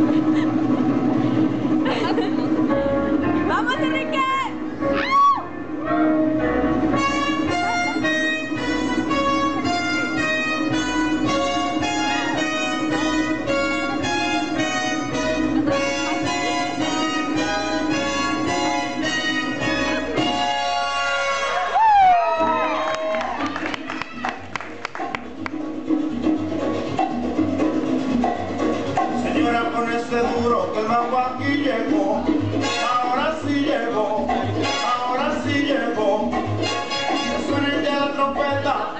¡Vamos, Enrique! Señora, con ese duro que el mambo aquí llegó, ahora sí llegó, ahora sí llegó, que suene ya la trompeta.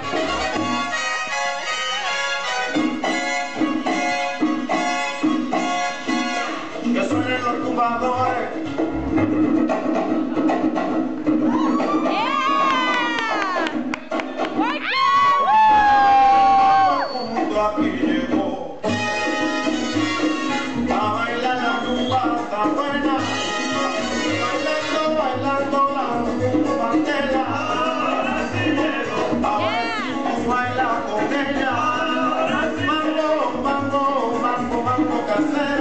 Que suenen los tumbadores. Aquí llegó a bailar la rumba tan buena, bailando, bailando la rumba entera. Ahora sí llegó, ahora sí tú baila con ella. Mambo, mambo, mambo, mambo casero.